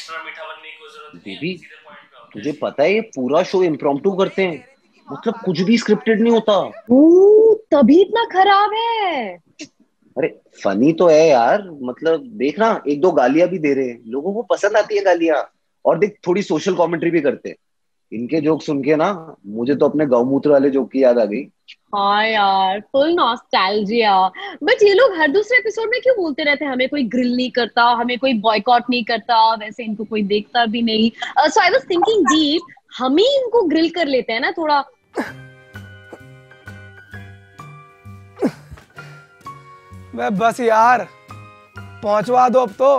Extra मीठा बनने की कोई जरूरत नहीं है, बेबी सीधे पॉइंट पे आओ। तुझे पता है ये पूरा शो इम्प्रॉम्प्टू करते हैं, मतलब कुछ भी स्क्रिप्टेड नहीं होता। तभी इतना खराब है। अरे फनी तो है यार, मतलब देख ना, एक दो गालियां भी दे रहे हैं, लोगों को पसंद आती है गालियां। और देख थोड़ी सोशल कमेंट्री भी करते हैं। इनके जोक सुन के ना मुझे तो अपने गौमूत्र वाले जोक की याद आ गई। हाँ यार, फुल नॉस्टैल्जिया। बट ये लोग हर दूसरे एपिसोड में क्यों बोलते रहते हैं हमें कोई ग्रिल नहीं करता, हमें कोई बॉयकॉट नहीं करता, वैसे इनको कोई देखता भी नहीं। So I was thinking deep, हम ही इनको ग्रिल कर लेते हैं ना थोड़ा। बस यार, पहुंचवा दो अब तो।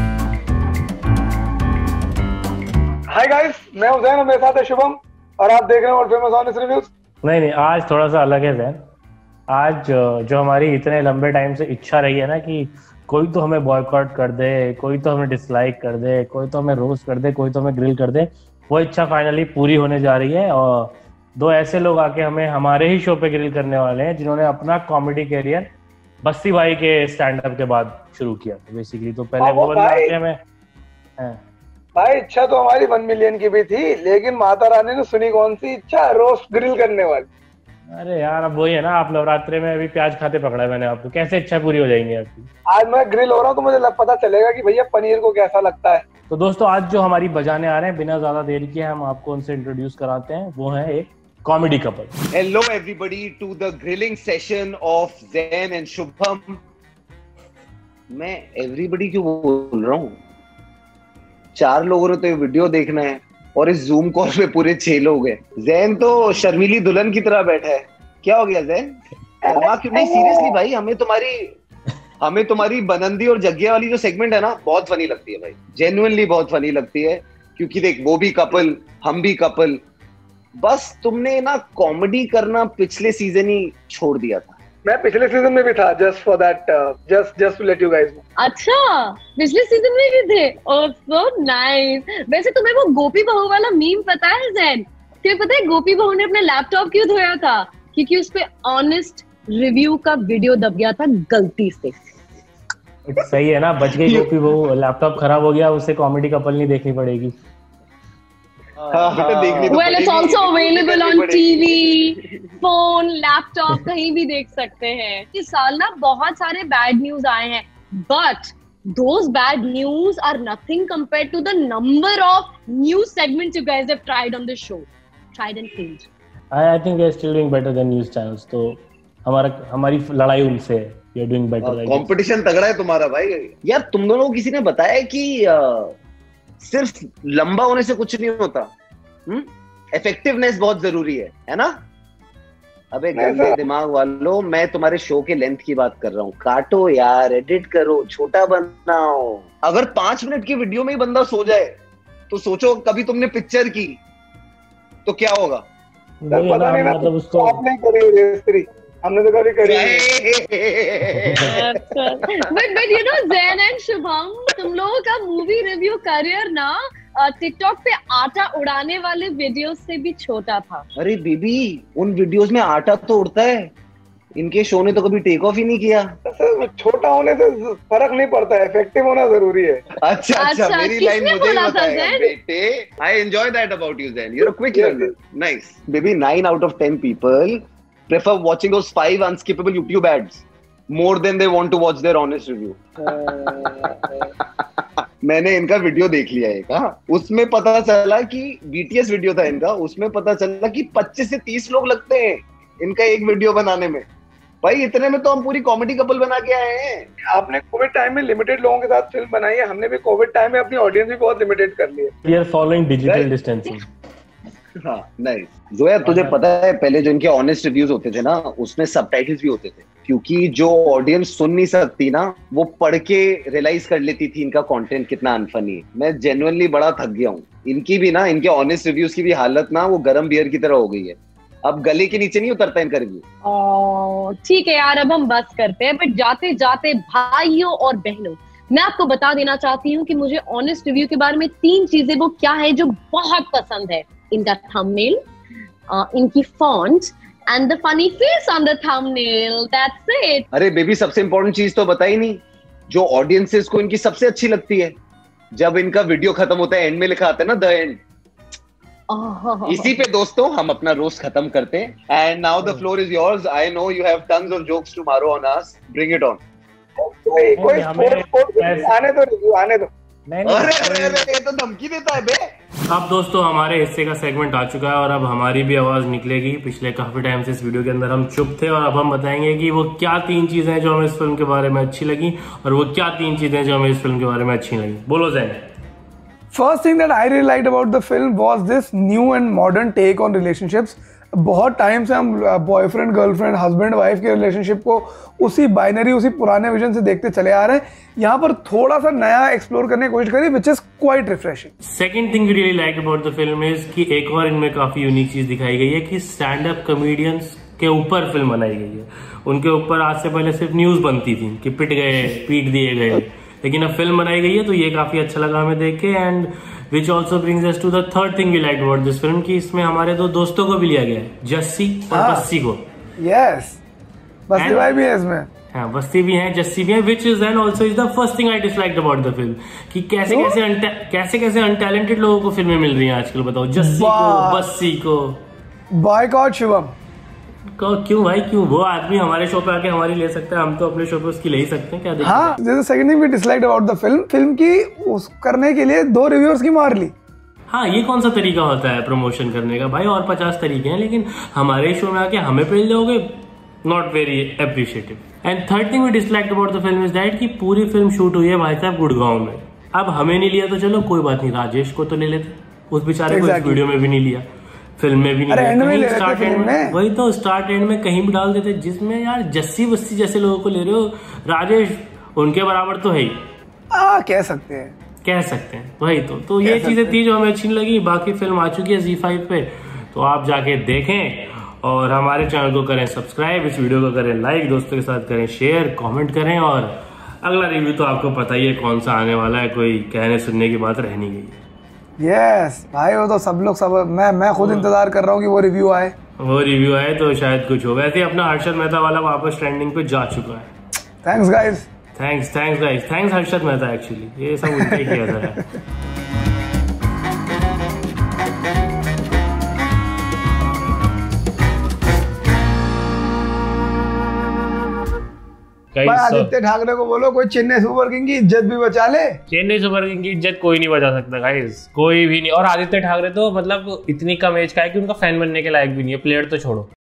हाय गाइस, मैं हूं जैन और मेरे साथ है शुभम और आप देख रहे हैं वर्ल्ड फेमस ऑनेस्ट रिव्यूज। नहीं, आज थोड़ा सा अलग है जैन। आज जो हमारी इतने लंबे टाइम से इच्छा रही है ना कि कोई तो हमें बॉयकॉट कर दे, कोई तो हमें डिसलाइक कर दे, कोई तो हमें रोस्ट कर दे, कोई तो हमें ग्रिल कर दे, वो इच्छा फाइनली पूरी होने जा रही है। और दो ऐसे लोग आके हमें हमारे ही शो पे ग्रिल करने वाले हैं जिन्होंने अपना कॉमेडी कैरियर बस्ती भाई के स्टैंड अप के बाद शुरू किया था बेसिकली। तो पहले वो बंदा आके हमें भाई, इच्छा तो हमारी 1 मिलियन की भी थी, लेकिन माता रानी ने सुनी कौन सी इच्छा, रोस्ट ग्रिल करने वाली। अरे यार, अब वही है ना, आप नवरात्रे में अभी प्याज खाते पकड़ा है मैंने आपको, कैसे इच्छा पूरी हो जाएंगी आपकी। आज मैं ग्रिल हो रहा हूँ तो मुझे पता चलेगा कि भैया पनीर को कैसा लगता है। तो दोस्तों, आज जो हमारी बजाने आ रहे हैं, बिना ज्यादा देर किए हम आपको उनसे इंट्रोड्यूस कराते हैं। वो है एक comedy couple. Hello everybody to the grilling session of Jain and Shubham. मैं एवरीबॉडी क्यों बोल रहा हूँ? 4 लोगों ने तो ये वीडियो देखना है और इस जूम कॉल पे पूरे 6 लोग हैं। जैन तो शर्मीली दुल्हन की तरह बैठा है। क्या हो गया जैन? नहीं सीरियसली भाई, हमें तुम्हारी बनंदी और जग्गिया वाली जो सेगमेंट है ना, बहुत फनी लगती है भाई, जेन्युइनली बहुत फनी लगती है। क्योंकि देख, वो भी कपल, हम भी कपल, बस तुमने ना कॉमेडी करना पिछले सीजन ही छोड़ दिया था। मैं पिछले सीजन में भी था, just for that, just to let you guys know. अच्छा, पिछले सीजन में भी थे? Oh so nice. वैसे तुम्हें वो गोपी बहू वाला मीम पता है जैन? तुम्हें पता है गोपी बहू ने अपना लैपटॉप क्यों धोया था? क्योंकि उस पे ऑनेस्ट रिव्यू का वीडियो दब गया था गलती से। सही है ना, बच गई गोपी बहू। लैपटॉप खराब हो गया, उसे कॉमेडी कपल नहीं देखनी पड़ेगी। Well, it's also available on TV, phone, laptop, कहीं भी देख सकते हैं। इस साल ना बहुत सारे बैड न्यूज आए हैं, but those bad news are nothing compared to the number of news segments you guys have tried on the show, tried and failed. I think we are still doing better than news channels. तो हमारी लड़ाई उनसे है। We are doing better. Competition तगड़ा है तुम्हारा भाई। यार तुम दोनों को किसी ने बताया कि सिर्फ लंबा होने से कुछ नहीं होता, इफेक्टिवनेस बहुत जरूरी है ना? अबे गंदे दिमाग वालों, मैं तुम्हारे शो के लेंथ की बात कर रहा हूँ। काटो यार, एडिट करो, छोटा बनाओ। अगर 5 मिनट की वीडियो में ही बंदा सो जाए तो सोचो कभी तुमने पिक्चर की तो क्या होगा। पता नहीं ना, मतलब उसको आपने करी, हमने तो कभी करी। But you know Jain and Shubham, तुम लोगों का मूवी रिव्यू करियर ना टिकटॉक पे आटा उड़ाने वाले वीडियोस से भी छोटा था। अरे बेबी, उन वीडियोस में आटा तो उड़ता है, इनके शो ने तो कभी टेक ऑफ ही नहीं किया। छोटा होने से फर्क नहीं पड़ता, इफेक्टिव होना जरूरी है। अच्छा, मेरी लाइन मुझे ही बताएगा बेटे। I enjoy that about you Jain, you are a quick learner. Nice baby. 9 out of 10 people prefer watching those 5 unskippable YouTube ads more than they want to watch their honest review. मैंने इनका video देख लिया है, उसमें पता चला कि BTS video था इनका, उसमें पता चला कि 25 से 30 लोग लगते हैं इनका एक वीडियो बनाने में। भाई इतने में तो हम पूरी कॉमेडी कपल बना के आए हैं। आपने कोविड टाइम में लिमिटेड लोगों के साथ फिल्म बनाई है, हमने भी कोविड टाइम में अपनी ऑडियंस भी बहुत लिमिटेड कर ली है। We are following digital distancing. हाँ, नाइस। जोया, तुझे पता है पहले जो इनके ऑनेस्ट रिव्यूज होते थे ना, उसमें सबटाइटल्स भी होते थे, क्योंकि जो ऑडियंस सुन नहीं सकती ना, वो पढ़ के रियलाइज कर लेती थी इनका कंटेंट कितना अनफनी है। मैं जेन्युइनली बड़ा थक गया हूँ। इनकी भी ना, इनके ऑनेस्ट रिव्यूज की भी हालत ना वो गरम बियर की तरह हो गई है। अब गले के नीचे नहीं उतरता इनका रिव्यू। ठीक है यार, अब हम बस करते हैं। बट जाते जाते भाइयों और बहनों, मैं आपको बता देना चाहती हूँ कि मुझे ऑनेस्ट रिव्यू के बारे में 3 चीजें वो क्या है जो बहुत पसंद है। इनका थंबनेल, इनकी font and the funny face on the thumbnail, that's it. अरे बेबी, सबसे इंपॉर्टेंट चीज तो बताई नहीं, जो ऑडियंसेस को इनकी सबसे अच्छी लगती है। जब इनका वीडियो खत्म होता है एंड में लिखा आता है ना द एंड, इसी पे दोस्तों हम अपना रोस्ट खत्म करते हैं। And now the floor is yours. I know you have tons of jokes tomorrow on us, bring it on. कोई आने दो, रिव्यू आने दो। अरे ये तो धमकी देता है बे। अब दोस्तों हमारे हिस्से का सेगमेंट आ चुका है और अब हमारी भी आवाज निकलेगी। पिछले काफी टाइम से इस वीडियो के अंदर हम चुप थे और अब हम बताएंगे कि वो क्या 3 चीजें जो हमें इस फिल्म के बारे में अच्छी लगी और वो क्या 3 चीजें जो हमें इस फिल्म के बारे में अच्छी लगी। बोलो Jain. First thing that I really liked about the film was this new and modern take on relationships. बहुत टाइम से हम बॉयफ्रेंड गर्लफ्रेंड हस्बैंड वाइफ के रिलेशनशिप को उसी बाइनरी उसी पुराने विजन से देखते चले आ रहे हैं। यहाँ पर थोड़ा सा नया एक्सप्लोर करने की कोशिश करी, which is quite refreshing. Second thing we really like about the film is कि एक और इनमें काफी यूनिक चीज दिखाई गई है कि स्टैंड अप कॉमेडियंस के ऊपर फिल्म बनाई गई है। उनके ऊपर आज से पहले सिर्फ न्यूज बनती थी कि पिट गए, पीट दिए गए, लेकिन अब फिल्म बनाई गई है तो ये काफी अच्छा लगा हमें देख के। And which also brings us to the third thing we like about this film कि इसमें हमारे 2 दोस्तों को भी लिया गया है, जस्सी और बस्सी को। यस, बस्सी भाई भी है इसमें। हाँ, बस्सी भी है, जस्सी भी है, which is and also is the first thing I disliked about the film कि कैसे अनटैलेंटेड लोगों को फिल्में मिल रही हैं आजकल। बताओ, जस्सी को, बस्सी को। बॉयकॉट शिवम क्यों भाई, क्यों? वो आदमी हमारे शो पे आके हमारी ले सकता है, हम तो अपने शो पे उसकी ले ही सकते हैं। क्या देखते हैं? हाँ, जैसे second thing we disliked about the film की उस करने के लिए 2 रिव्यूअर्स की मार ली। हाँ, ये कौन सा तरीका होता है प्रमोशन करने का भाई? और 50 तरीके हैं, लेकिन हमारे शो में आके हमें पेल जाओगे, not very appreciative. And third thing we disliked about the film is that कि पूरी फिल्म शूट हुई है भाई साहब गुड़गांव में। अब हमें नहीं लिया तो चलो कोई बात नहीं, राजेश को तो ले लेते, उस बेचारे को इस वीडियो में भी नहीं लिया, फिल्म में भी नहीं लिया, स्टार्ट एंड में। वही तो, स्टार्ट एंड में कहीं भी डाल देते, जिसमें यार जस्सी बस्सी जैसे लोगों को ले रहे हो, राजेश उनके बराबर तो है ही। कह सकते हैं वही तो ये चीजें थी जो हमें अच्छी नहीं लगी। बाकी फिल्म आ चुकी है ZEE5 पे, तो आप जाके देखें और हमारे चैनल को करें सब्सक्राइब, इस वीडियो को करें लाइक, दोस्तों के साथ करें शेयर, कमेंट करें। और अगला रिव्यू तो आपको पता ही है कौन सा आने वाला है, कोई कहने सुनने की बात रह नहीं गई। यस भाई, वो तो सब मैं खुद इंतजार कर रहा हूँ कि वो रिव्यू आए तो शायद कुछ हो। वैसे अपना हर्षद मेहता वाला वापस ट्रेंडिंग पे जा चुका है। Thanks guys, thanks Harshad Mehta. Actually ये सब उनके किया था यार। आदित्य ठाकरे को बोलो कोई चेन्नई सुपर किंग की इज्जत भी बचा ले। चेन्नई सुपर किंग की इज्जत कोई नहीं बचा सकता गाइस, कोई भी नहीं। और आदित्य ठाकरे तो मतलब इतनी कम एज का है कि उनका फैन बनने के लायक भी नहीं है, प्लेयर तो छोड़ो।